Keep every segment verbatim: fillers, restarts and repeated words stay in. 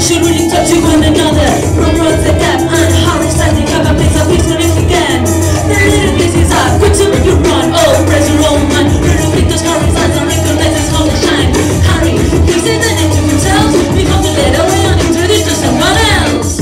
should really talk to one another. From what's the gap and how they standing up and place a fix on if you can. The little places are quick to make you run. Oh, press your own man. Little Victor's current signs and recognize us how they shine. Hurry, fix it and into themselves. We have to let away and introduce to someone else.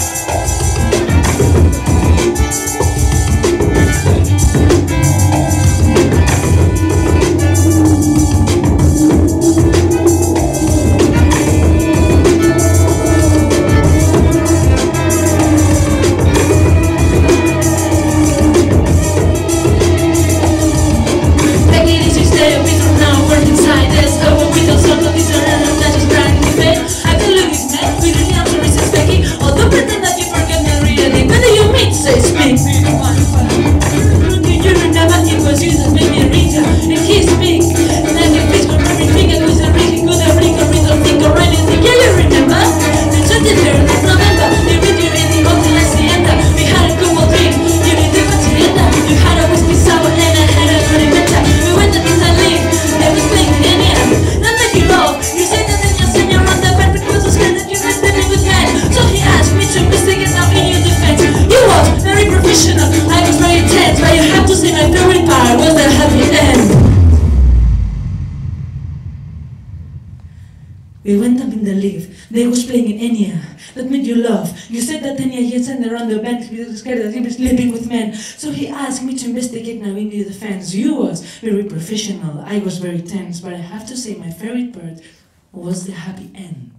We went up in the lift. They was playing in Enya. That made you laugh. You said that Enya had sent around the bank because he was scared that he was sleeping with men. So he asked me to investigate now into the fans. You was very professional. I was very tense. But I have to say my favorite part was the happy end.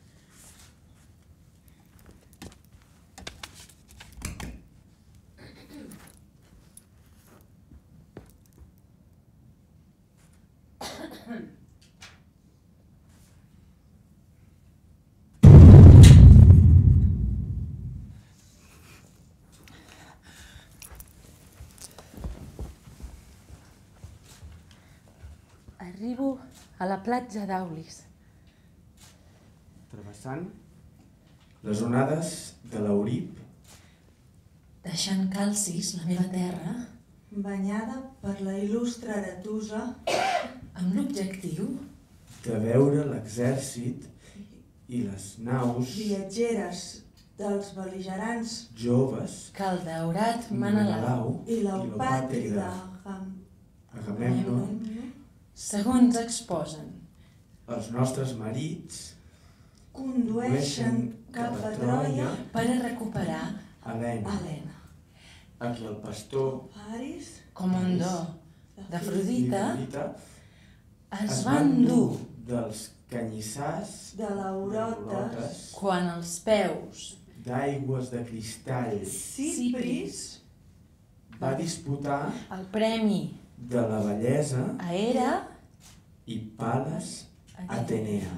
Arribo a la platja d'Aulis. Travessant les onades de l'Aurip. Deixant Calcis, la meva terra, banyada per la il·lustre Aretusa, amb l'objectiu de veure l'exèrcit i les naus viatgeres dels bel·ligerants joves que el daurat Menelau i l'eupàtrida Agamèmnon, segons exposen, els nostres marits condueixen cap a Troia per a recuperar Helena, Helena, a qui el pastor Paris com un do d'Afrodita, es van van dur dels canyissars de l'Eurotes quan els peus d'aigües de cristall Cipris va disputar el premi de la bellesa a Hera i Pales Atenea.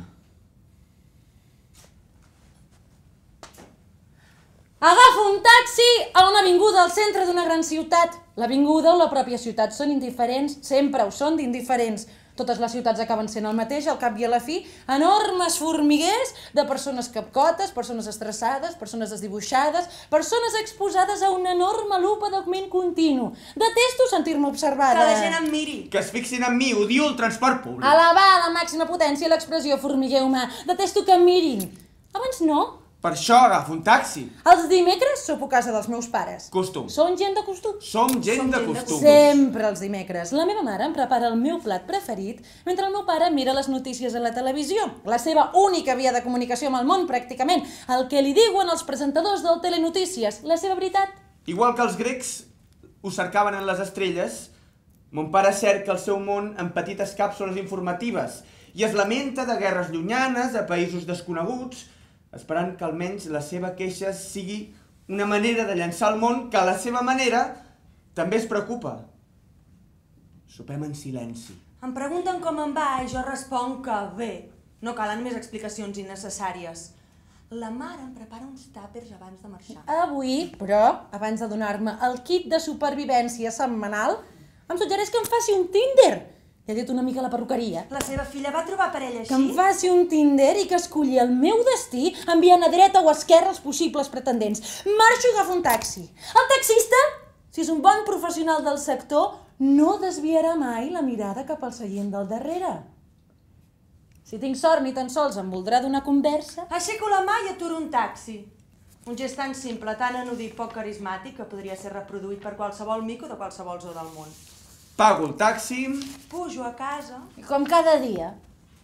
Agafo un taxi a una avinguda al centre d'una gran ciutat. L'avinguda o la pròpia ciutat són indiferents, sempre ho són d'indiferents. Totes les ciutats acaben sent el mateix, al cap i a la fi, enormes formiguers de persones capcotes, persones estressades, persones desdibuixades, persones exposades a una enorme lupa d'augment continu. Detesto sentir-me observada. que la gent em miri. Que es fixin en mi, odio el transport públic. Elevar a la màxima potència l'expressió formiguer humà. Detesto que em mirin. Abans no. Per això agafo un taxi. Els dimecres sopo a casa dels meus pares. Costum. Són gent de costum. Som gent de costum. Sempre els dimecres. La meva mare em prepara el meu plat preferit mentre el meu pare mira les notícies a la televisió. La seva única via de comunicació amb el món, pràcticament. El que li diuen els presentadors del Telenotícies. La seva veritat. Igual que els grecs ho cercaven en les estrelles, mon pare cerca el seu món en petites càpsules informatives i es lamenta de guerres llunyanes a països desconeguts, esperant que almenys la seva queixa sigui una manera de llançar al món que a la seva manera també es preocupa. Sopem en silenci. Em pregunten com em va i jo responc que bé. No calen més explicacions innecessàries. La mare em prepara uns tàpers abans de marxar. Avui, però, abans de donar-me el kit de supervivència setmanal, em suggereix que em faci un Tinder. He dit una mica a la perruqueria. La seva filla va trobar parella així? Que em faci un Tinder i que esculli el meu destí enviant a dreta o a esquerra els possibles pretendents. Marxo i agafo un taxi. El taxista, si és un bon professional del sector, no desviarà mai la mirada cap al seient del darrere. Si tinc sort, ni tan sols em voldrà donar conversa. Aixeco la mà i aturo un taxi. Un gest tan simple, tan anodí, poc carismàtic, que podria ser reproduït per qualsevol mico de qualsevol zoo del món. Pago el taxi. Pujo a casa. I com cada dia.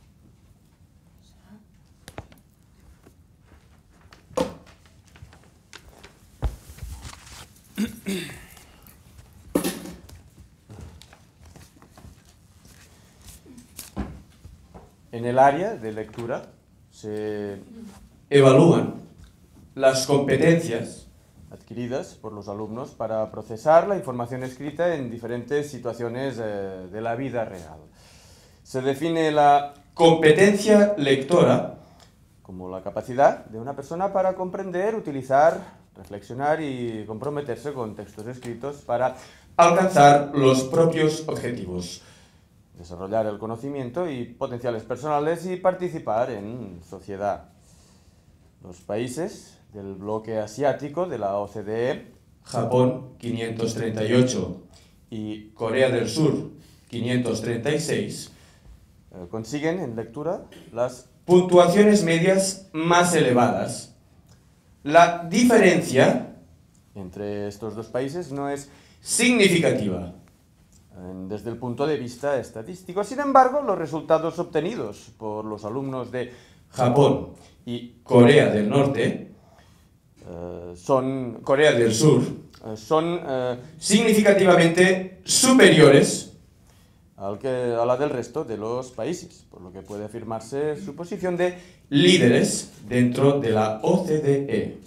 En el área de lectura se Evalúan las competencias adquiridas por los alumnos para procesar la información escrita en diferentes situaciones eh, de la vida real. Se define la competencia lectora como la capacidad de una persona para comprender, utilizar, reflexionar y comprometerse con textos escritos para alcanzar los propios objetivos, desarrollar el conocimiento y potenciales personales y participar en sociedad. Los países del bloque asiático de la O C D E, Japón quinientos treinta y ocho y Corea del Sur quinientos treinta y seis, eh, consiguen en lectura las puntuaciones medias más elevadas. La diferencia entre estos dos países no es significativa. desde el punto de vista estadístico. Sin embargo, los resultados obtenidos por los alumnos de Japón y Corea del Norte, eh, son, Corea del Sur, eh, son eh, significativamente superiores al que, a la del resto de los países, por lo que puede afirmarse su posición de líderes dentro de la O C D E.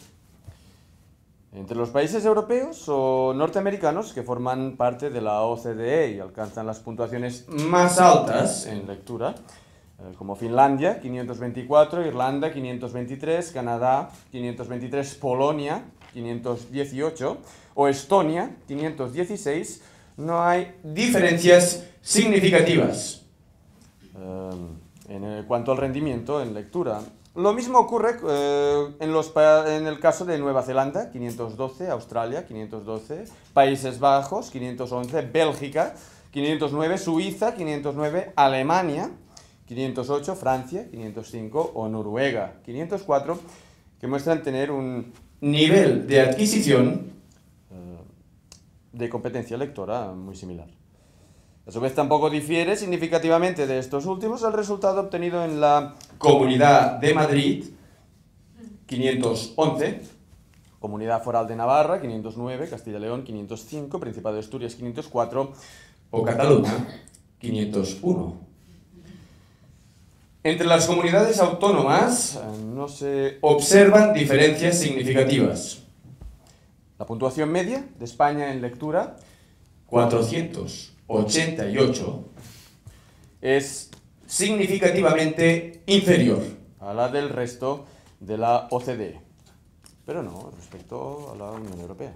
entre los países europeos o norteamericanos que forman parte de la O C D E y alcanzan las puntuaciones Más altas en lectura, eh, como Finlandia, quinientos veinticuatro, Irlanda, quinientos veintitrés, Canadá, quinientos veintitrés, Polonia, quinientos dieciocho, o Estonia, quinientos dieciséis, no hay diferencias significativas. eh, en cuanto al rendimiento en lectura. Lo mismo ocurre eh, en, los pa en el caso de Nueva Zelanda, quinientos doce, Australia, quinientos doce, Países Bajos, quinientos once, Bélgica, quinientos nueve, Suiza, quinientos nueve, Alemania, quinientos ocho, Francia, quinientos cinco, o Noruega, quinientos cuatro, que muestran tener un Nivel de adquisición eh, de competencia lectora muy similar. A su vez tampoco difiere significativamente de estos últimos el resultado obtenido en la Comunidad de Madrid, quinientos once, Comunidad Foral de Navarra, quinientos nueve, Castilla y León, quinientos cinco, Principado de Asturias, quinientos cuatro, o Cataluña, quinientos uno. Entre las comunidades autónomas eh, no se... observan diferencias significativas. La puntuación media de España en lectura cuatrocientos ochenta y ocho es significativamente inferior. a la del resto de la O C D E, pero no respecto a la Unión Europea.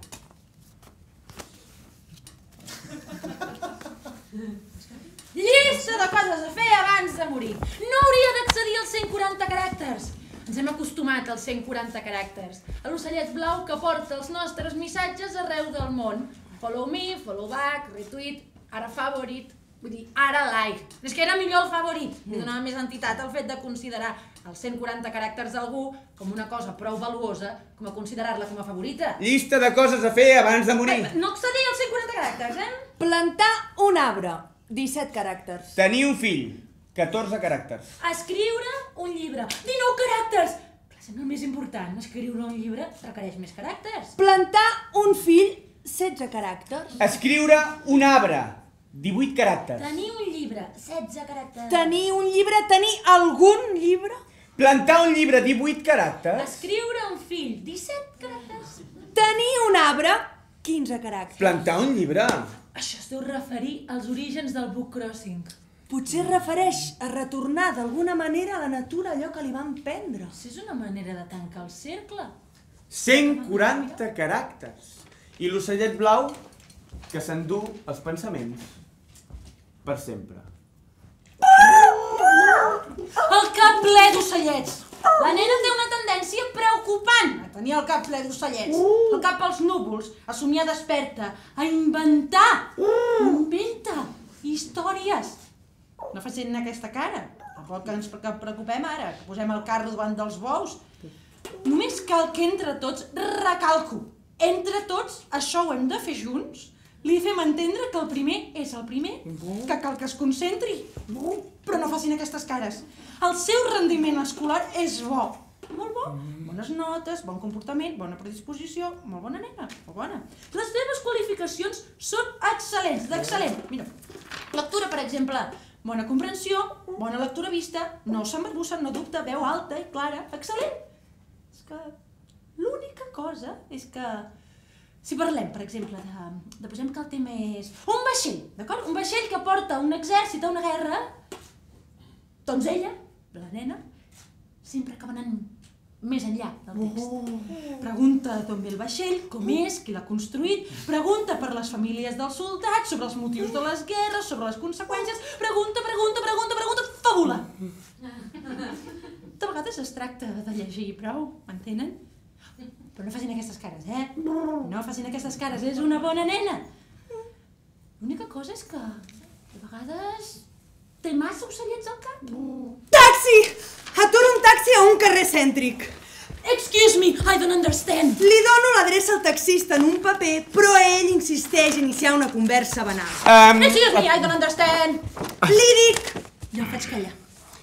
Llista de coses a fer abans de morir. No hauria d'accedir als cent quaranta caràcters. Ens hem acostumat als cent quaranta caràcters. A l'ocellet blau que porta els nostres missatges arreu del món. Follow me, follow back, retweet, ara favorit, vull dir, ara like. És que era millor el favorit. Li donava més entitat al fet de considerar els cent quaranta caràcters d'algú com una cosa prou valuosa com a considerar-la com a favorita. Llista de coses a fer abans de morir. No accedir als cent quaranta caràcters, eh? Plantar un arbre. disset caràcters. Tenir un fill. catorze caràcters. Escriure un llibre. dinou caràcters! Clar, sembla el més important. Escriure un llibre requereix més caràcters. Plantar un fill. setze caràcters. Escriure un arbre. divuit caràcters. Tenir un llibre. setze caràcters. Tenir un llibre. Tenir algun llibre. Plantar un llibre. divuit caràcters. Escriure un fill. disset caràcters. Tenir un arbre. quinze caràcters. Plantar un llibre. Això es deu referir als orígens del book crossing. Potser es refereix a retornar d'alguna manera a la natura allò que li van prendre. Si és una manera de tancar el cercle. cent quaranta caràcters. I l'ocellet blau que s'endú els pensaments per sempre. El cap ple d'ocellets. La nena té una tendència preocupant a tenir el cap ple d'ocellets. El cap als núvols, a somiar desperta, a inventar. Inventa històries. No facin aquesta cara. vol que ens preocupem ara, que posem el carro davant dels bous. Només cal que entre tots, recalco, entre tots, això ho hem de fer junts, li fem entendre que el primer és el primer, que cal que es concentri, però no facin aquestes cares. El seu rendiment escolar és bo, molt bo, bones notes, bon comportament, bona predisposició, molt bona nena, molt bona. Les seves qualificacions són excel·lents, d'excel·lent. Mira, lectura, per exemple, bona comprensió, bona lectura vista, no s'embarbussen, no dubta, veu alta i clara, excel·lent. És que l'única cosa és que si parlem, per exemple, de, de posem que el tema és un vaixell, d'acord? Un vaixell que porta un exèrcit a una guerra, doncs ella, la nena, sempre acaba anant més enllà del text. Oh. Pregunta d'on ve el vaixell, com és, qui l'ha construït, pregunta per les famílies dels soldats, sobre els motius de les guerres, sobre les conseqüències, pregunta, pregunta, pregunta, pregunta, fabula! De vegades es tracta de llegir prou, m'entenen? Però no facin aquestes cares, eh? No facin aquestes cares, és una bona nena! L'única cosa és que, de vegades, té massa ocellets al cap. Taxi! Aturo un taxi a un carrer cèntric. Excuse me, I don't understand. Li dono l'adreça al taxista en un paper, però ell insisteix a iniciar una conversa banal. Um, Excuse me, I don't understand. Li dic... Ja em faig callar.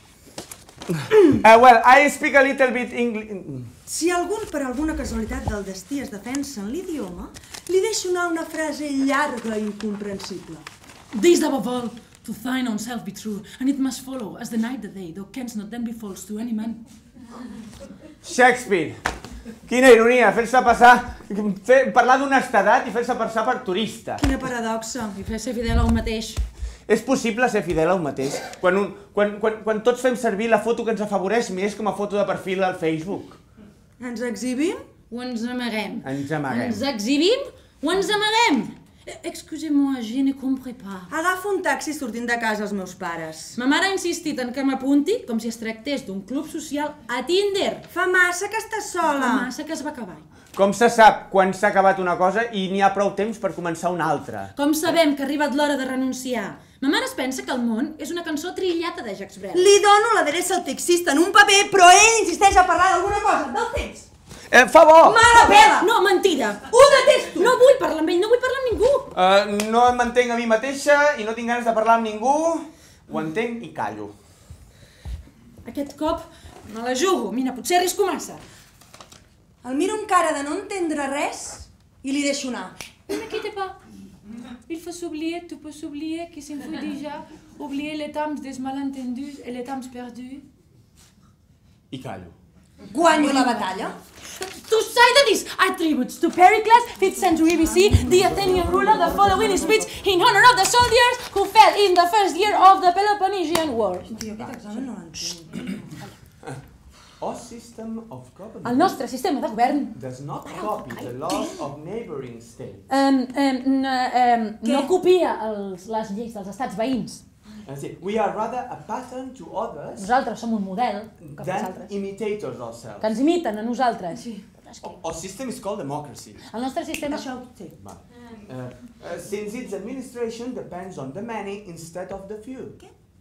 Uh, well, I speak a little bit English. Si algun per alguna casualitat del destí es defensa en l'idioma, li deixo anar una frase llarga i incomprensible. This above all, to thine own self be true, and it must follow as the night the day, thou canst not then be false to any man. Shakespeare. Quina ironia, fer-se passar, fer, parlar d'honestedat i fer-se passar per turista. Quina paradoxa. I fer ser fidel a un mateix. És possible ser fidel a un mateix quan, un, quan, quan, quan tots fem servir la foto que ens afavoreix més com a foto de perfil al Facebook. Ens exhibim? O ens amaguem? Ens amaguem. Ens exhibim o ens amaguem? Excusez-moi, je ne comprends pas. Agafo un taxi sortint de casa als meus pares. Ma mare ha insistit en que m'apunti com si es tractés d'un club social a Tinder. Fa massa que estàs sola. Fa massa que es va acabar. Com se sap quan s'ha acabat una cosa i n'hi ha prou temps per començar una altra? Com sabem que ha arribat l'hora de renunciar? Ma mare es pensa que el món és una cançó trillata de Jacques Brel. Li dono l'adreça al taxista en un paper, però ell insisteix a parlar d'alguna cosa, del temps. Eh, fa bo! Mala pela! No, mentida! Ho detesto! No vull parlar amb ell, no vull parlar amb ningú! Uh, no em mantenc a mi mateixa i no tinc ganes de parlar amb ningú. Ho entenc i callo. Aquest cop me la jugo. Mira, potser arrisco massa. El miro amb cara de no entendre res i li deixo anar. Ne m'inquiétez pas. Il faut s'oublier, tout peut s'oublier, qui s'enfuit déjà. Oublier les temps des malentendus et les temps perdus. I callo. Guanyo la batalla. To cite these attributes to Pericles, fifth century B C, the Athenian ruler, the following speech in honor of the soldiers who fell in the first year of the Peloponnesian War. Tio, aquest examen no l'entenc. Our system of government El nostre sistema de govern does not copy the laws of neighboring states. um, um, no, um, no copia els, les lleis dels estats veïns. We are rather a pattern to others Nosaltres som un model cap als than altres, imitators que ourselves. ens imiten a nosaltres. Sí. Our system is called democracy. El nostre sistema... Això, sí. Uh, uh, since its administration depends on the many instead of the few.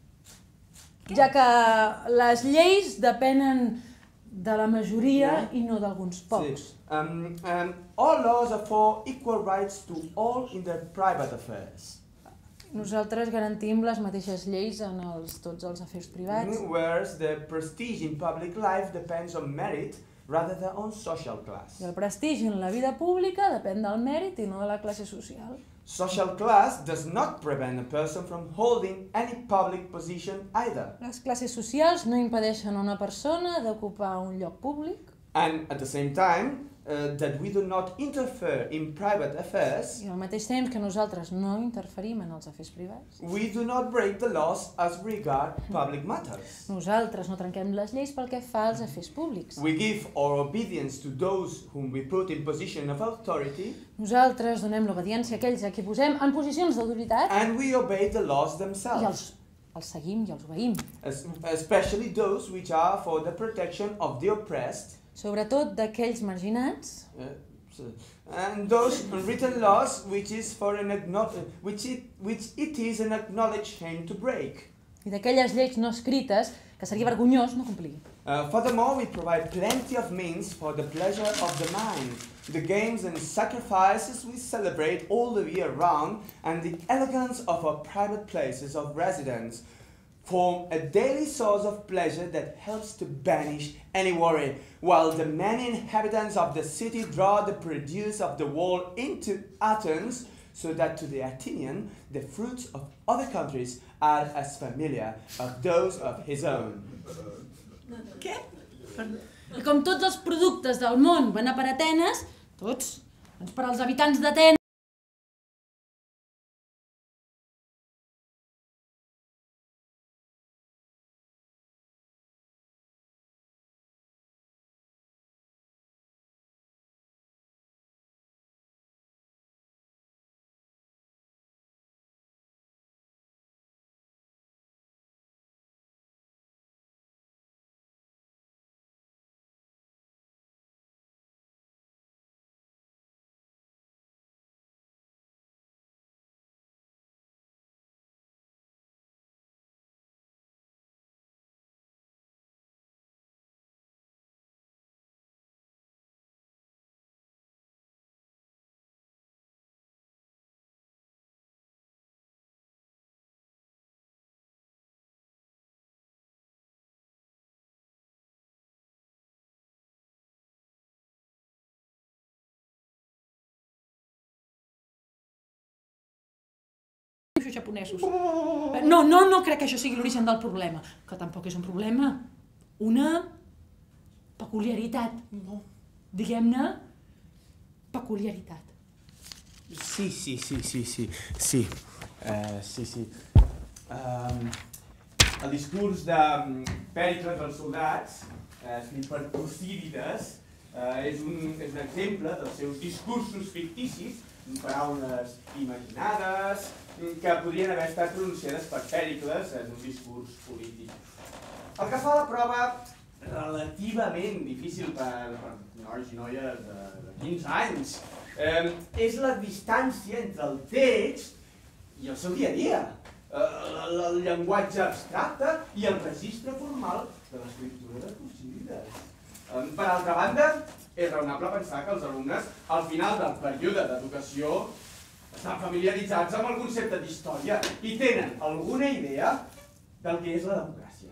Ja que les lleis depenen de la majoria i no d'alguns pocs. Sí. Um, um, all laws are for equal rights to all in their private affairs. Nosaltres garantim les mateixes lleis en els, tots els afers privats. Whereas the prestige in public life depends on merit rather than on social class. I el prestigi en la vida pública depèn del mèrit i no de la classe social. Social class does not prevent a person from holding any public position either. Les classes socials no impedeixen a una persona d'ocupar un lloc públic. And at the same time, uh, that we do not interfere in private affairs, I al mateix temps que nosaltres no interferim en els afers privats. we do not break the laws as regard public matters. Nosaltres no trenquem les lleis pel que fa als afers públics. We give our obedience to those whom we put in position of authority, Nosaltres donem l'obediència a aquells a qui posem en posicions d'autoritat and we obey the laws i themselves, els, els seguim i els obeïm. es- especially those which are for the protection of the oppressed, Sobretot d'aquells marginats uh, so- and those written laws which is for an acknow- which it, which it is an acknowledged shame to break. i d'aquelles lleis no escrites que seria vergonyós no complir. Uh, furthermore, we provide plenty of means for the pleasure of the mind. The games and sacrifices we celebrate all the year round, and the elegance of our private places of residence form a daily source of pleasure that helps to banish any worry, while the many inhabitants of the city draw the produce of the world into Athens, so that to the Athenian the fruits of other countries are as familiar as those of his own. Què? I com tots els productes del món van a per Atenes, tots, doncs per als habitants d'Atenes, japonesos. No, no, no crec que això sigui l'origen del problema, que tampoc és un problema. Una peculiaritat. Diguem-ne, peculiaritat. Sí, sí, sí, sí, sí, sí, uh, sí, sí. Um, el discurs de Pèricles dels soldats, uh, escrit per Tucídides, uh, és, un, és un exemple dels seus discursos ficticis, paraules imaginades, que podrien haver estat pronunciades per Pèricles en un discurs polític. El que fa la prova relativament difícil per, per nois i noies de, de quinze anys eh, és la distància entre el text i el seu dia a dia, eh, el, el llenguatge abstracte i el registre formal de l'escriptura de Tucídides. Eh, per altra banda, és raonable pensar que els alumnes, al final del període d'educació, estan familiaritzats amb el concepte d'història i tenen alguna idea del que és la democràcia.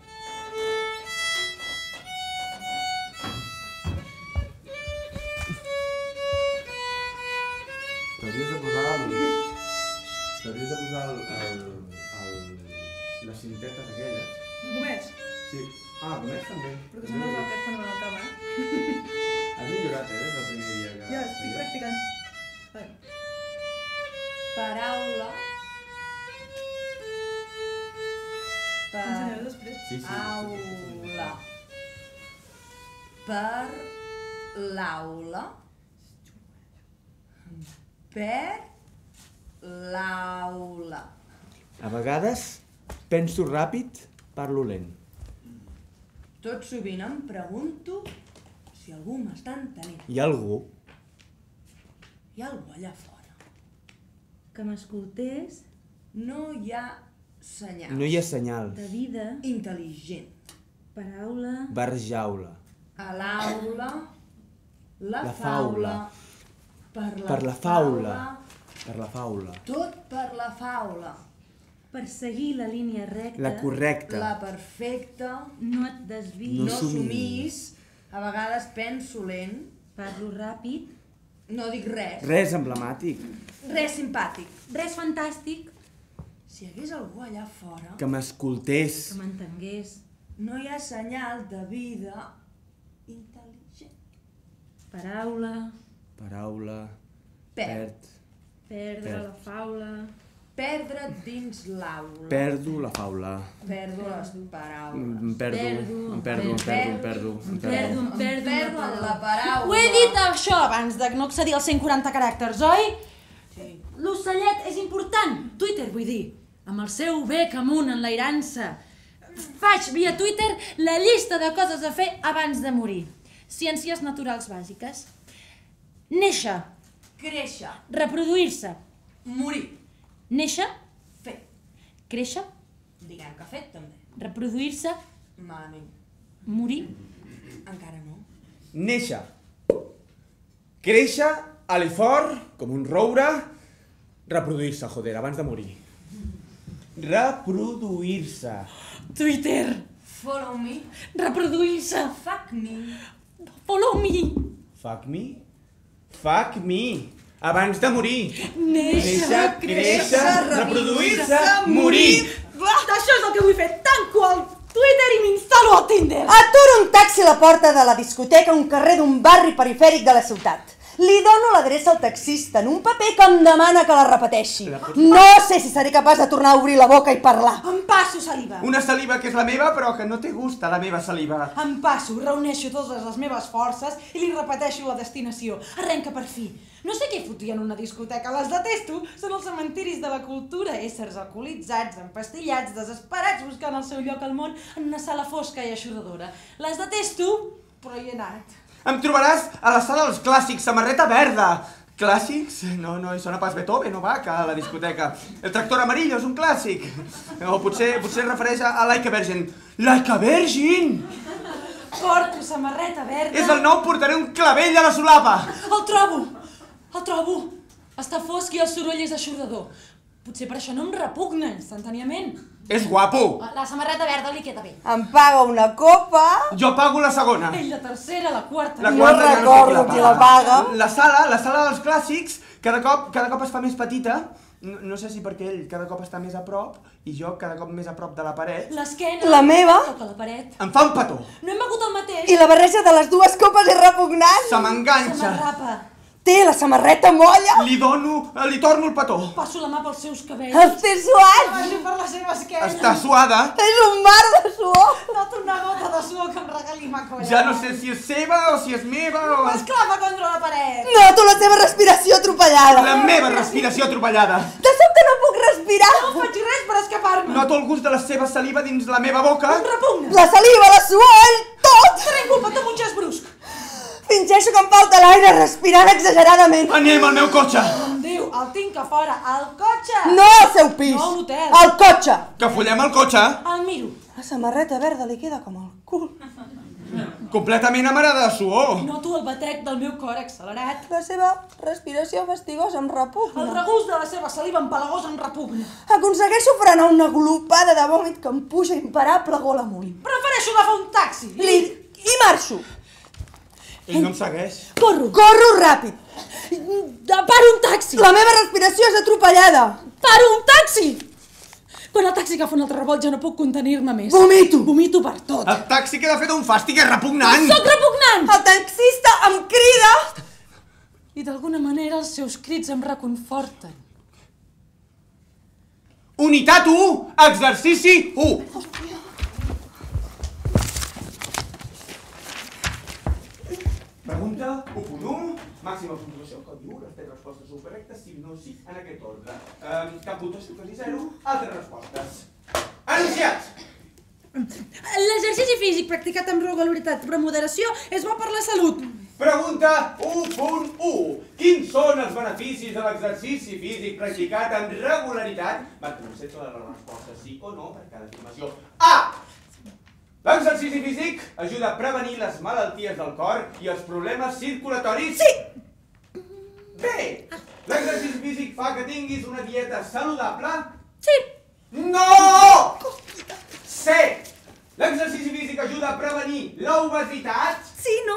T'hauries de posar el... T'hauries de posar el... el... el... les cintetes aquelles. Gomets? Sí. Ah, gomets també. Però que són les oques quan van al cama, eh? Has millorat, eh, des del primer dia que... Ja, estic practicant. Vale. Paraula. Ensenyaré després. Sí, sí. Aula. Per l'aula. Per l'aula. A vegades penso ràpid, parlo lent. Tot sovint em pregunto si algú m'està entenent. Hi ha algú? Hi ha algú allà fora. Que m'escoltés No hi ha senyals. No hi ha senyals. de vida, Intel·ligent. paraula, Barjaula. A l'aula, la, La faula. faula. Per la, Per la faula. Per la faula. Tot per la faula. per seguir la línia recta, La correcta. La perfecta. no et desviïs, No No somnis. somís. A vegades penso lent. parlo ràpid, No dic res. Res emblemàtic. Res simpàtic. res fantàstic, Si hi hagués algú allà fora, Que m'escoltés. que m'entengués, no hi ha senyal de vida intel·ligent. paraula, Paraula. Perd. perdre Perd. la faula, Perdre't dins l'aula. Perdo la faula. Perdo les paraules. Em perdo, Perdo, em perdo, em perdo, em perdo, em perdo, perdo. em perdo, Perdo en la paraula. Ho he dit això abans de no accedir als cent quaranta caràcters, oi? Sí. L'ocellet és important. Twitter, vull dir. Amb el seu bec amunt enlairant-se. Faig via Twitter la llista de coses a fer abans de morir. Ciències naturals bàsiques. Néixer. Créixer. Reproduir-se. Morir. Néixer. Fer. Créixer. Diguem que fet, també. Reproduir-se. Mami. Morir? Encara no. Néixer. Créixer, aller fort, com un roure. Reproduir-se, joder, abans de morir. Reproduir-se. Twitter. Follow me. Reproduir-se. Fuck me. Follow me. Fuck me? Fuck me. Abans de morir. Néixer, créixer, reproduir-se, morir. Això és el que vull fer. Tanco el Twitter i m'instal·lo al Tinder. Aturo un taxi a la porta de la discoteca a un carrer d'un barri perifèric de la ciutat. Li dono l'adreça al taxista en un paper que em demana que la repeteixi. No sé si seré capaç de tornar a obrir la boca i parlar. Em passo saliva. Una saliva que és la meva, però que no té gust a la meva saliva. Em passo, reuneixo totes les meves forces i li repeteixo la destinació. Arrenca per fi. No sé què fotia en una discoteca, les detesto. Són els cementiris de la cultura, éssers alcoholitzats, empastillats, desesperats, buscant el seu lloc al món en una sala fosca i eixordadora. Les detesto, però hi he anat. Em trobaràs a la sala dels clàssics, samarreta verda. Clàssics? No, no hi sona pas Beethoven o Bach a la discoteca. El tractor amarillo és un clàssic. O potser, potser es refereix a Like a Virgin. Like a Virgin! Porto samarreta verda. És el nou, portaré un clavell a la solapa. El trobo, el trobo. Està fosc i el soroll és eixordador. Potser per això no em repugna instantàniament. És guapo. La samarreta verda li queda bé. Em paga una copa. Jo pago la segona. Ell la tercera, la quarta. La No quarta ja recordo qui la paga. La sala, la sala dels clàssics, cada cop, cada cop es fa més petita. No, no sé si perquè ell cada cop està més a prop i jo cada cop més a prop de la paret. L'esquena. La meva. Toca la paret. Em fa un petó. No hem begut el mateix. I la barreja de les dues copes és repugnant. Se m'enganxa. Se m'arrapa. Té la samarreta molla. Li dono, li torno el petó. Passo la mà pels seus cabells. Els té suats. Vagi per la seva esquena. Està suada. És un mar de suor. Noto una gota de suor que em regali ma colla. Ja no sé si és seva o si és meva o... M'esclava contra la paret. Noto la seva respiració atropellada. La meva respiració atropellada. De sobte no puc respirar. No faig res per escapar-me. Noto el gust de la seva saliva dins la meva boca. Em repugna. La saliva, la suor, ell, tot. Trenco el petó amb un gest brusc. Fingeixo que em falta l'aire respirant exageradament. Anem al meu cotxe. Em diu, el tinc a fora, al cotxe. No al seu pis. No a l'hotel. Al cotxe. Que follem el cotxe. El miro. La samarreta verda li queda com el cul. Completament amarada de suor. Noto el batec del meu cor accelerat. La seva respiració fastigosa em repugna. El regust de la seva saliva empalagosa em repugna. Aconsegueixo frenar una glopada de vòmit que em puja imparable gol amunt. Prefereixo agafar un taxi. Li... I marxo. Ell no em segueix. Corro. Corro ràpid. Paro un taxi. La meva respiració és atropellada. Paro un taxi. Quan el taxi agafa un altre revolt ja no puc contenir-me més. Vomito. Vomito per tot. El taxi queda fet un fàstic, és repugnant. Soc repugnant. El taxista em crida. I d'alguna manera els seus crits em reconforten. Unitat u, exercici u. Pregunta u punt u, màxima puntuació, codi u, les tres respostes són correctes, sí, no, sí, en aquest ordre. Um, cap puntuació, codi zero, altres respostes. Anunciats! L'exercici físic practicat amb regularitat però moderació és bo per la salut. Pregunta u punt u. Quins són els beneficis de l'exercici físic practicat amb regularitat? Marca un set totes les respostes, sí o no, per cada afirmació. A. L'exercici físic ajuda a prevenir les malalties del cor i els problemes circulatoris. Sí! B. L'exercici físic fa que tinguis una dieta saludable. Sí! No! C. L'exercici físic ajuda a prevenir l'obesitat. Sí, no?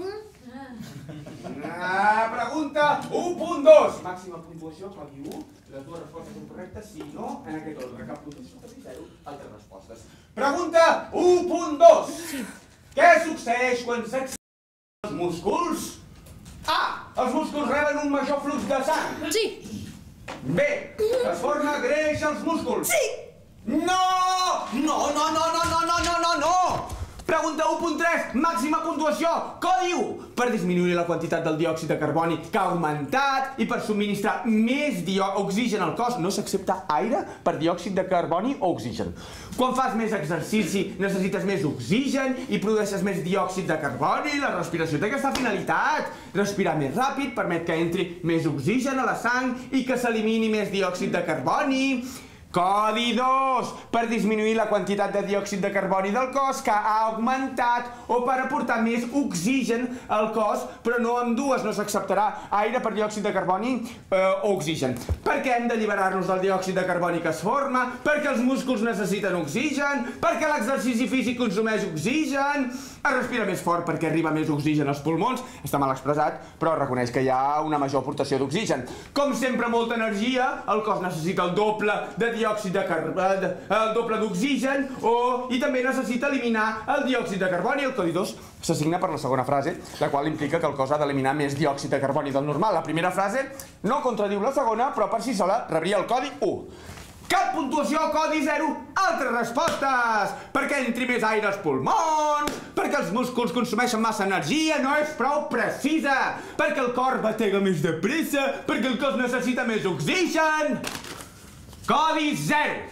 Ah, pregunta u punt dos. Màxima puntuació, codi u. Les dues respostes són correctes, sí, no, en aquest ordre. Cap puntuació, codi zero, altres respostes. Pregunta u punt dos. Què succeeix quan s'exciten els músculs? A. Els músculs reben un major flux de sang. Sí! B. Es forma greix als músculs. Sí! No! No, no, no, no, no, no, no, no, no! Pregunta u punt tres, màxima puntuació, codi u. Per disminuir la quantitat del diòxid de carboni que ha augmentat i per subministrar més oxigen al cos, no s'accepta aire per diòxid de carboni o oxigen. Quan fas més exercici necessites més oxigen i produeixes més diòxid de carboni. La respiració té aquesta finalitat. Respirar més ràpid permet que entri més oxigen a la sang i que s'elimini més diòxid de carboni. Codi dos, per disminuir la quantitat de diòxid de carboni del cos que ha augmentat o per aportar més oxigen al cos, però no amb dues, no s'acceptarà aire per diòxid de carboni eh, o oxigen. Per què hem d'alliberar-nos del diòxid de carboni que es forma? Perquè els músculs necessiten oxigen, perquè l'exercici físic consumeix oxigen, es respira més fort perquè arriba més oxigen als pulmons, està mal expressat, però reconeix que hi ha una major aportació d'oxigen. Com sempre, molta energia, el cos necessita el doble de diòxid de carboni, el doble d'oxigen, i també necessita eliminar el diòxid de carboni. El codi dos s'assigna per la segona frase, la qual implica que el cos ha d'eliminar més diòxid de carboni del normal. La primera frase no contradiu la segona, però per si sola rebria el codi u. Cap puntuació, codi zero, altres respostes! Perquè entri més aire als pulmons, perquè els músculs consumeixen massa energia, no és prou precisa, perquè el cor batega més de pressa, perquè el cos necessita més oxigen... Codi zero!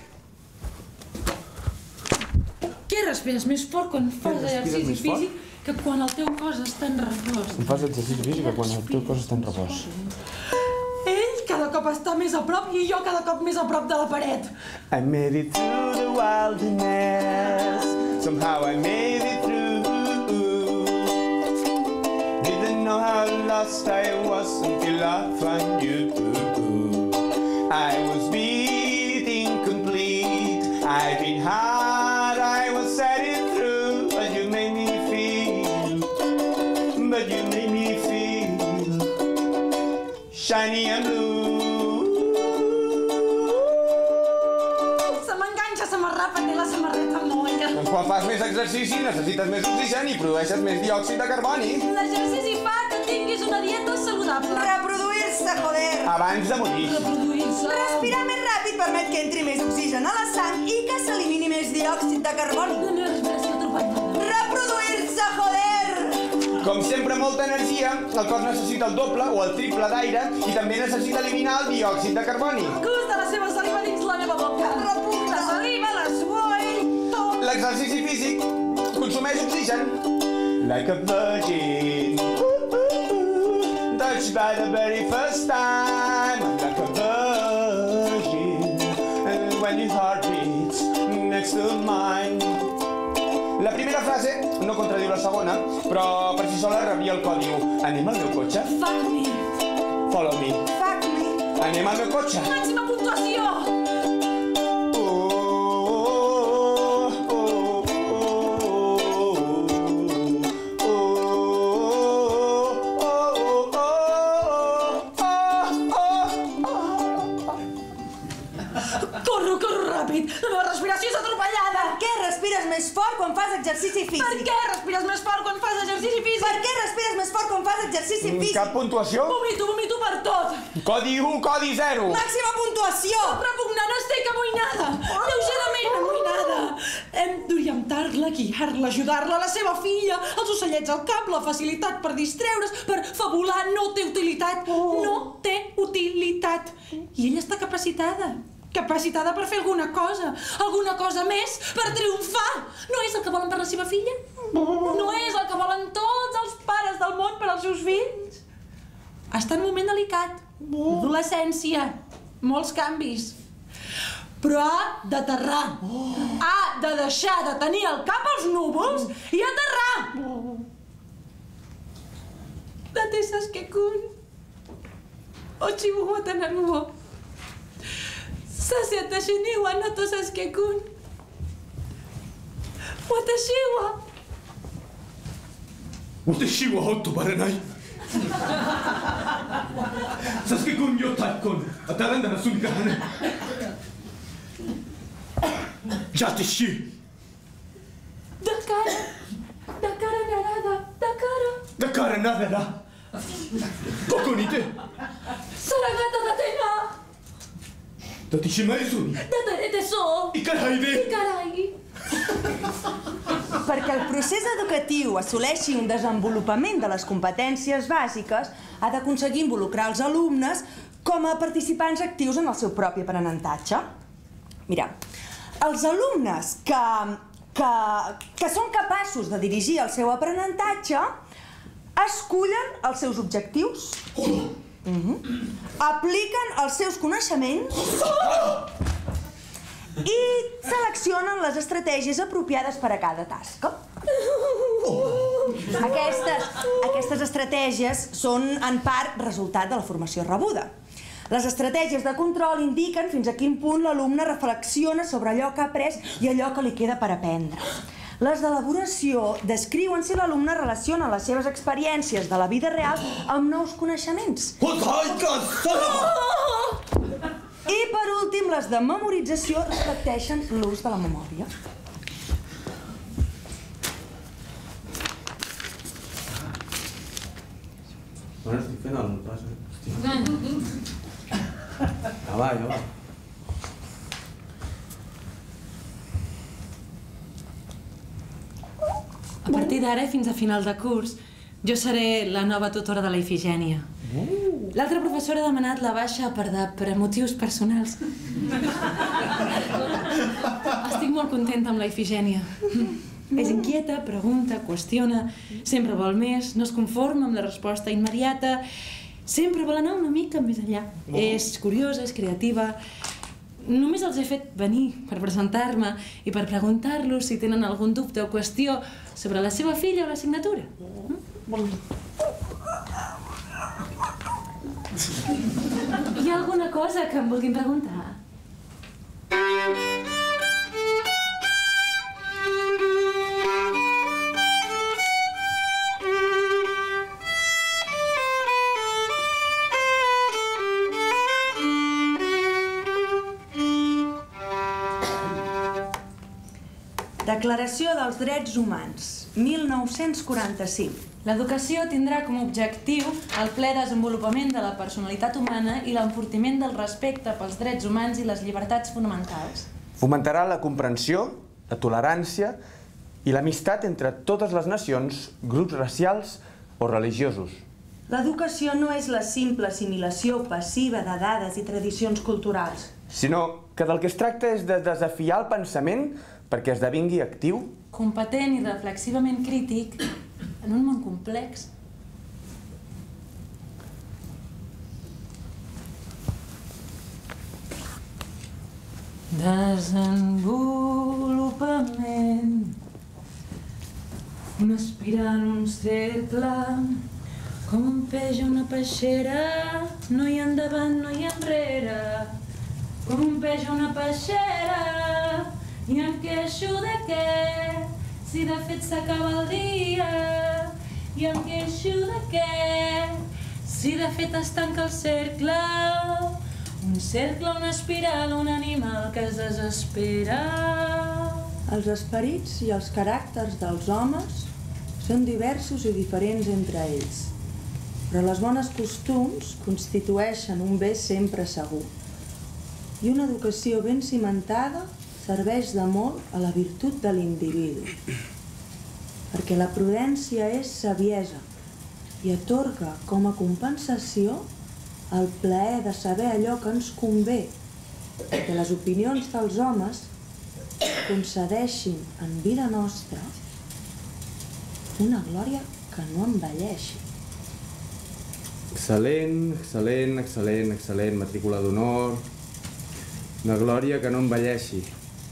Què respires més fort quan fas exercici físic que quan el teu cos està en repòs? Quan fas exercici físic que quan el teu cos està en repòs. Ell cada cop està més a prop i jo cada cop més a prop de la paret. I made it through the wilderness. Somehow I made it through. Didn't know how lost I was until I found you. I was beating complete. I've been hard, I was set it through. But you made me feel. But you made me feel. Shiny and blue. Se m'enganxa, se m'arrapa, té la samarreta molla. Doncs quan fas més exercici necessites més oxigen i produeixes més diòxid de carboni. L'exercici fa que tinguis una dieta saludable. Reproduir-se, joder! Abans de morir. Reproduir-se. Respirar més ràpid permet que entri més oxigen a la sang i que s'elimini més diòxid de carboni. La meva respiració atropellada. Reproduir-se, joder! Com sempre, molta energia, el cos necessita el doble o el triple d'aire i també necessita eliminar el diòxid de carboni. Gust de la seva saliva dins la meva boca. La saliva, la suor i tot. L'exercici físic consumeix oxigen. Like a virgin, touched by the very first time. I'm like a virgin, and when your heart beats next to mine. La primera frase no contradiu la segona, però per si sola rebria el codi u. Anem al meu cotxe? Fuck me. Follow me. Fuck me. Anem al meu cotxe? Màxima puntuació. Corro, corro ràpid. La meva respiració és atropellada. Per què respires més fort quan fas exercici Per físic? què respires més fort quan fas exercici físic? Per què respires més fort quan fas exercici físic? Cap puntuació? Vomito, vomito per tot. Codi u, codi zero. Màxima puntuació! Repugnant, estic amoïnada. Lleugerament amoïnada. Hem d'orientar-la, guiar-la, ajudar-la, la seva filla, els ocellets al cap, la facilitat per distreure's, per fabular, no té utilitat. No té utilitat. I ella està capacitada. Capacitada per fer alguna cosa, alguna cosa més, per triomfar. No és el que volen per la seva filla? No és el que volen tots els pares del món per als seus fills? Està en un moment delicat, adolescència, molts canvis. Però ha d'aterrar. Ha de deixar de tenir el cap als núvols i aterrar. Date Saskekun. Ochibu Watanarubo. Sasi atashi ni wa noto Saskekun. Watashi wa Watashi wa hotto baranai. Saskekun yo taikon. Ataranda na sunikahane. Jatashi. Dakara. Dakara narada. Dakara. Dakara nada da. Koko ni te. Saragata datena. Tatishimae suni. Datarete so. Ikarai de. Ikarai. Perquè el procés educatiu assoleixi un desenvolupament de les competències bàsiques, ha d'aconseguir involucrar els alumnes com a participants actius en el seu propi aprenentatge. Mira, els alumnes que, que, que són capaços de dirigir el seu aprenentatge escullen els seus objectius, uh-huh. apliquen els seus coneixements i seleccionen les estratègies apropiades per a cada tasca. Aquestes, aquestes estratègies són, en part, resultat de la formació rebuda. Les estratègies de control indiquen fins a quin punt l'alumne reflexiona sobre allò que ha après i allò que li queda per aprendre. Les d'elaboració descriuen si l'alumne relaciona les seves experiències de la vida real amb nous coneixements. I per últim, les de memorització reflecteixen l'ús de la memòria. Bueno, estic fent el pas, eh? Ja va, ja va. A partir d'ara i fins a final de curs, jo seré la nova tutora de la Ifigènia. L'altra professora ha demanat la baixa per, de, per motius personals. Estic molt contenta amb la Ifigènia. És inquieta, pregunta, qüestiona, sempre vol més, no es conforma amb la resposta immediata, sempre vol anar una mica més enllà. És curiosa, és creativa. Només els he fet venir per presentar-me i per preguntar-los si tenen algun dubte o qüestió sobre la seva filla o l'assignatura. Hi ha alguna cosa que em vulguin preguntar? Declaració dels Drets Humans, mil nou-cents quaranta-cinc. L'educació tindrà com a objectiu el ple desenvolupament de la personalitat humana i l'enfortiment del respecte pels drets humans i les llibertats fonamentals. Fomentarà la comprensió, la tolerància i l'amistat entre totes les nacions, grups racials o religiosos. L'educació no és la simple assimilació passiva de dades i tradicions culturals, sinó que del que es tracta és de desafiar el pensament perquè esdevingui actiu, competent i reflexivament crític en un món complex. Desenvolupament, una espiral, un cercle, com un peix a una peixera, no hi ha endavant, no hi ha enrere, com un peix a una peixera, i em queixo de què, si de fet s'acaba el dia, i em queixo de què, si de fet es tanca el cercle, un cercle, una espiral, un animal que es desespera. Els esperits i els caràcters dels homes són diversos i diferents entre ells, però les bones costums constitueixen un bé sempre segur. I una educació ben cimentada serveix de molt a la virtut de l'individu, perquè la prudència és saviesa i atorga com a compensació el plaer de saber allò que ens convé, que les opinions dels homes concedeixin en vida nostra una glòria que no envelleixi. Excel·lent, excel·lent, excel·lent, excel·lent, matrícula d'honor, una glòria que no envelleixi,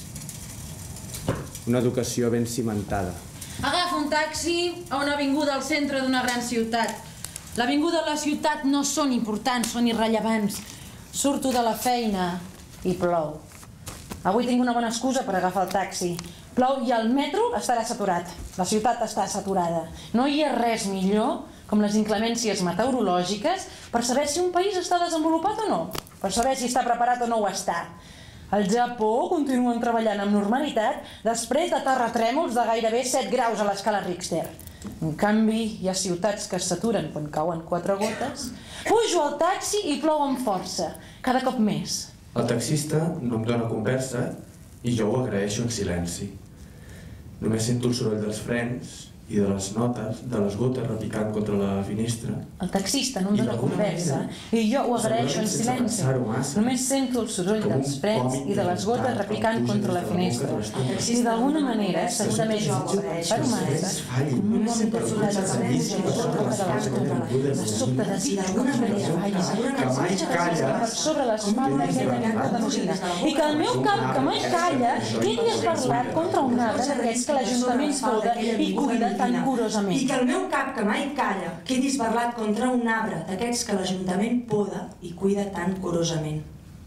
una educació ben cimentada. Agafa un taxi a una avinguda al centre d'una gran ciutat. L'avinguda o la ciutat no són importants, són irrellevants. Surto de la feina i plou. Avui tinc una bona excusa per agafar el taxi. Plou i el metro estarà saturat. La ciutat està saturada. No hi ha res millor com les inclemències meteorològiques per saber si un país està desenvolupat o no, per saber si està preparat o no ho està. Al Japó continuen treballant amb normalitat després de terratrèmols de gairebé set graus a l'escala Richter. En canvi, hi ha ciutats que es saturen quan cauen quatre gotes. Pujo al taxi i plou amb força, cada cop més. El taxista no em dóna conversa i jo ho agraeixo en silenci. Només sento el soroll dels frens i de les notes, de les gotes repicant contra la finestra. El taxista no em dóna conversa i jo ho agraeixo en silenci. Només sento el soroll dels frens i de les gotes repicant contra la finestra. I d'alguna manera, segurament jo ho agraeixo per massa, com un moment de soledat que puja per sobre de les gotes, de sobte desig d'alguna manera falles, que mai calla per sobre l'espatlla aquella llengua d'angina. I que el meu cap, que mai calla, quedi esbarlat contra un arbre d'aquests que l'Ajuntament poda i cuida tan curosament. I que el meu cap, que mai calla, quedi esbarlat contra un arbre d'aquests que l'Ajuntament poda i cuida tan curosament.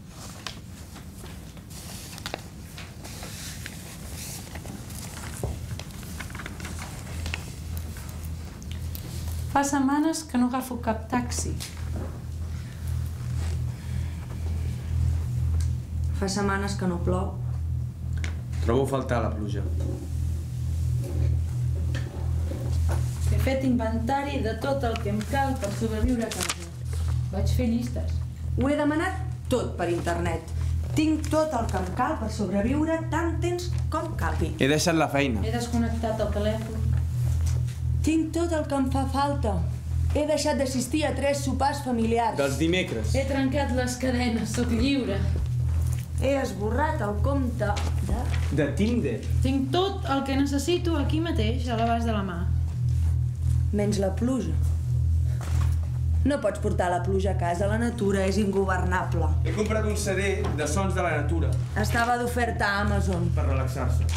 Fa setmanes que no agafo cap taxi. Fa setmanes que no plou. Trobo a faltar la pluja. He fet inventari de tot el que em cal per sobreviure a casa. Vaig fer llistes. Ho he demanat tot per internet. Tinc tot el que em cal per sobreviure tant temps com calgui. He deixat la feina. He desconnectat el telèfon. Tinc tot el que em fa falta. He deixat d'assistir a tres sopars familiars. Dels dimecres. He trencat les cadenes, sóc lliure. He esborrat el compte de... De Tinder. Tinc tot el que necessito aquí mateix, a l'abast de la mà. Menys la pluja. No pots portar la pluja a casa, la natura és ingovernable. He comprat un C D de sons de la natura. Estava d'oferta a Amazon. Per relaxar-se.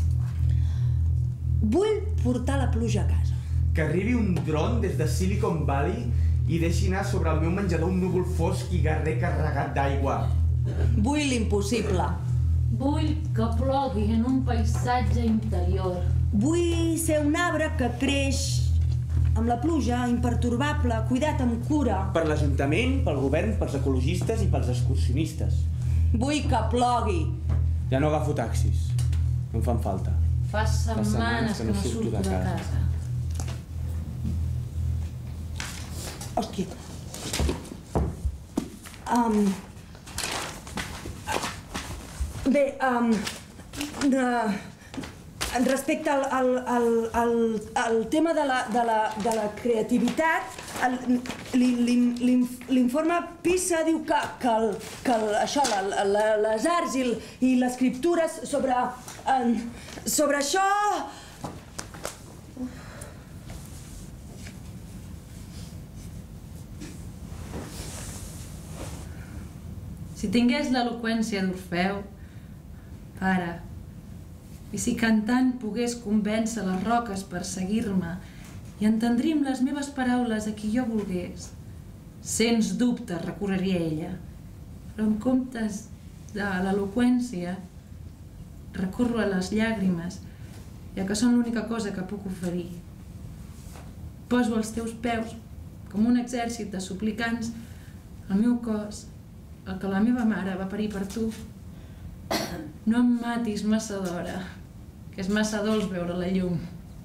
Vull portar la pluja a casa. Que arribi un dron des de Silicon Valley i deixi anar sobre el meu menjador un núvol fosc i garrer carregat d'aigua. Vull l'impossible. Vull que plogui en un paisatge interior. Vull ser un arbre que creix amb la pluja, impertorbable, cuidat amb cura. Per l'Ajuntament, pel govern, pels ecologistes i pels excursionistes. Vull que plogui. Ja no agafo taxis. No em fan falta. Fa setmanes que no surto de casa. Hòstia. Um... Bé, um... Uh, respecte al, al, al, al, al tema de la, de la, de la creativitat, l'informe PISA diu que, que, el, que el, això, la, la, les arts i, i l'escriptura sobre, um, sobre això... Si tingués l'eloqüència d'Orfeu, ara, i si cantant pogués convèncer les roques per seguir-me i entendríem les meves paraules a qui jo volgués, sens dubte recorreria a ella, però en comptes de l'eloqüència recorro a les llàgrimes, ja que són l'única cosa que puc oferir. Poso als teus peus, com un exèrcit de suplicants, el meu cos, el que la meva mare va parir per tu. No em matis massa d'hora, que és massa dolç veure la llum.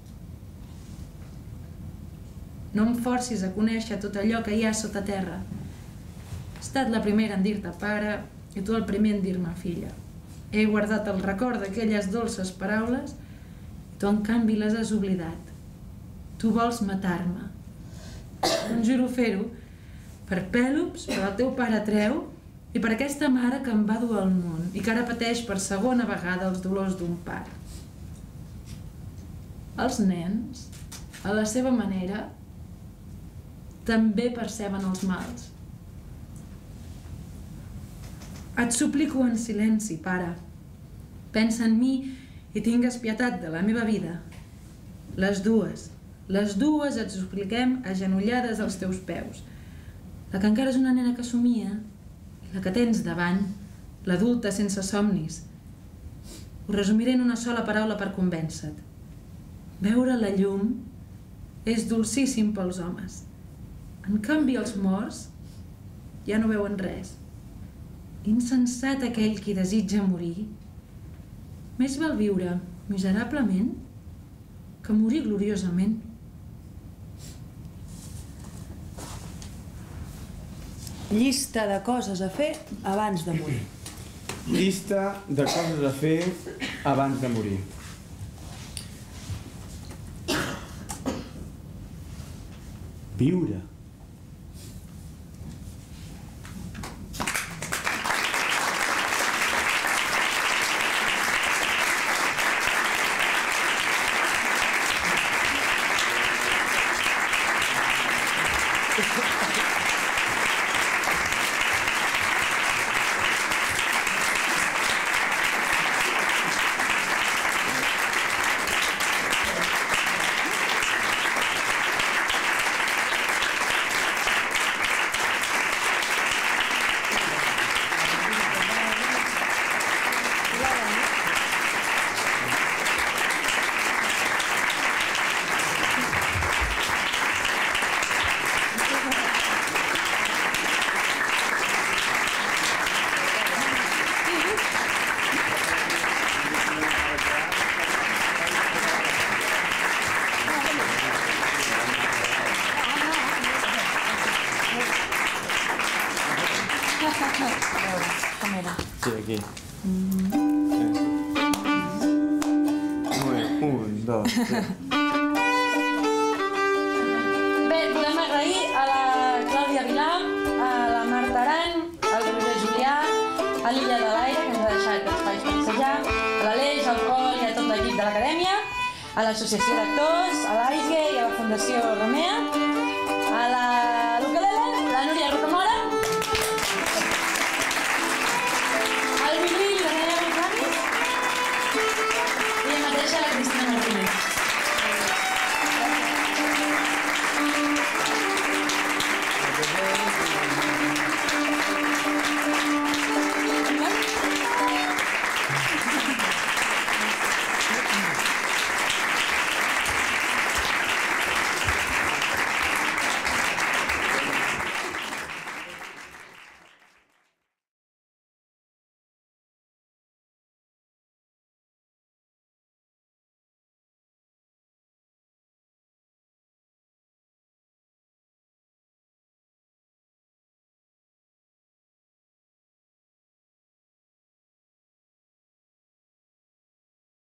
No em forcis a conèixer tot allò que hi ha sota terra. He estat la primera en dir-te pare i tu el primer en dir-me filla. He guardat el record d'aquelles dolces paraules i tu en canvi les has oblidat. Tu vols matar-me. Em juro fer-ho per Pèlops, per el teu pare Treu, i per aquesta mare que em va dur al món i que ara pateix per segona vegada els dolors d'un part. Els nens, a la seva manera, també perceben els mals. Et suplico en silenci, pare. Pensa en mi i tingues pietat de la meva vida. Les dues, les dues et supliquem agenollades als teus peus. La que encara és una nena que somia, la que tens davant, l'adulta sense somnis. Ho resumiré en una sola paraula per convèncer-te. Veure la llum és dolcíssim pels homes. En canvi, els morts ja no veuen res. Insensat aquell qui desitja morir. Més val viure miserablement que morir gloriosament. Llista de coses a fer abans de morir. Llista de coses a fer abans de morir. viure. Sí, aquí. Muy bien. Un, dos, tres. Bé, volem agrair a la Clàudia Vilà, a la Marta Aran, al Roger Julià, a l'Illa de l'Aire, que ens ha deixat espais per assajar, a l'Aleix, al Pol i a tot l'equip de l'acadèmia, a l'Associació d'Actors, a l'Aisge i a la Fundació Romea,